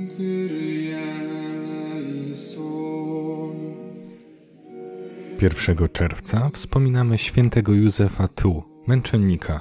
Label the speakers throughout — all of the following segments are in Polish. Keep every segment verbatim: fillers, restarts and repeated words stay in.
Speaker 1: pierwszego czerwca wspominamy świętego Józefa Tu, męczennika.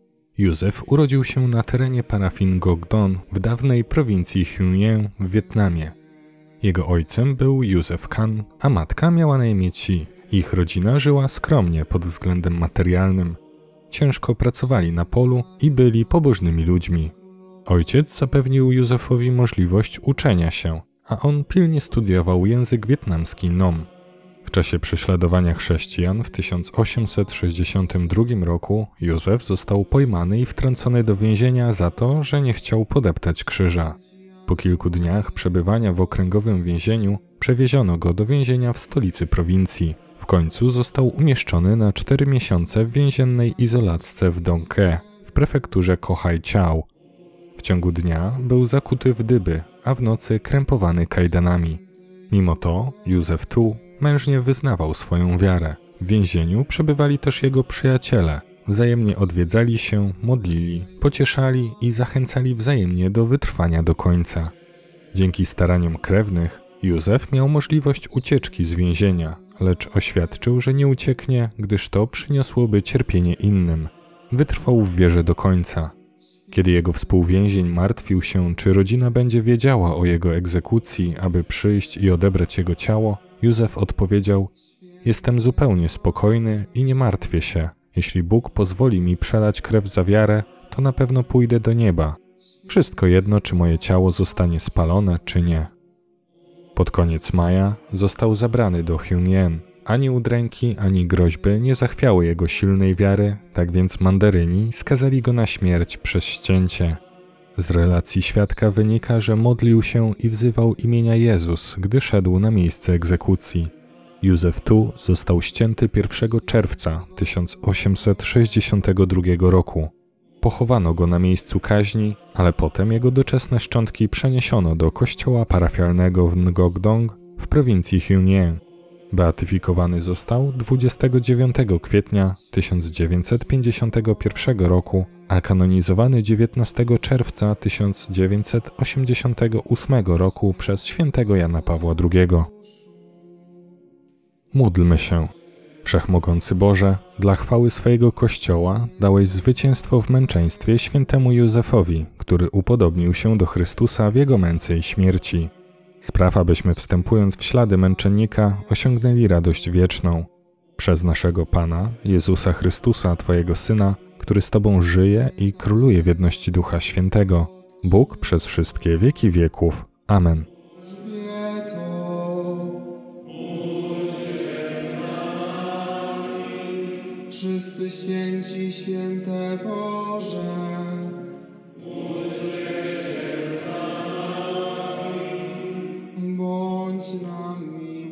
Speaker 1: Józef urodził się na terenie parafii Ngoc Don w dawnej prowincji Huyen w Wietnamie. Jego ojcem był Józef Can, a matka miała na imię Ci. Ich rodzina żyła skromnie pod względem materialnym. Ciężko pracowali na polu i byli pobożnymi ludźmi. Ojciec zapewnił Józefowi możliwość uczenia się, a on pilnie studiował język wietnamski Nom. W czasie prześladowania chrześcijan w tysiąc osiemset sześćdziesiątym drugim roku Józef został pojmany i wtrącony do więzienia za to, że nie chciał podeptać krzyża. Po kilku dniach przebywania w okręgowym więzieniu przewieziono go do więzienia w stolicy prowincji. W końcu został umieszczony na cztery miesiące w więziennej izolatce w Dong Ke w prefekturze Co Hai Chiao. W ciągu dnia był zakuty w dyby, a w nocy krępowany kajdanami. Mimo to Józef Tu mężnie wyznawał swoją wiarę. W więzieniu przebywali też jego przyjaciele. Wzajemnie odwiedzali się, modlili, pocieszali i zachęcali wzajemnie do wytrwania do końca. Dzięki staraniom krewnych Józef miał możliwość ucieczki z więzienia, lecz oświadczył, że nie ucieknie, gdyż to przyniosłoby cierpienie innym. Wytrwał w wierze do końca. Kiedy jego współwięzień martwił się, czy rodzina będzie wiedziała o jego egzekucji, aby przyjść i odebrać jego ciało, Józef odpowiedział: „Jestem zupełnie spokojny i nie martwię się. Jeśli Bóg pozwoli mi przelać krew za wiarę, to na pewno pójdę do nieba. Wszystko jedno, czy moje ciało zostanie spalone, czy nie”. Pod koniec maja został zabrany do Huyen. Ani udręki, ani groźby nie zachwiały jego silnej wiary, tak więc mandaryni skazali go na śmierć przez ścięcie. Z relacji świadka wynika, że modlił się i wzywał imienia Jezus, gdy szedł na miejsce egzekucji. Józef Tu został ścięty pierwszego czerwca tysiąc osiemset sześćdziesiątego drugiego roku. Pochowano go na miejscu kaźni, ale potem jego doczesne szczątki przeniesiono do kościoła parafialnego w Ngoc Dong w prowincji Huyen. Beatyfikowany został dwudziestego dziewiątego kwietnia tysiąc dziewięćset pięćdziesiątego pierwszego roku, a kanonizowany dziewiętnastego czerwca tysiąc dziewięćset osiemdziesiątego ósmego roku przez świętego Jana Pawła drugiego. Módlmy się. Wszechmogący Boże, dla chwały swojego Kościoła dałeś zwycięstwo w męczeństwie świętemu Józefowi, który upodobnił się do Chrystusa w jego męce i śmierci. Spraw, abyśmy wstępując w ślady męczennika osiągnęli radość wieczną. Przez naszego Pana, Jezusa Chrystusa, Twojego Syna, który z Tobą żyje i króluje w jedności Ducha Świętego, Bóg przez wszystkie wieki wieków. Amen.
Speaker 2: Wszyscy święci, święte Boże, bądź nami.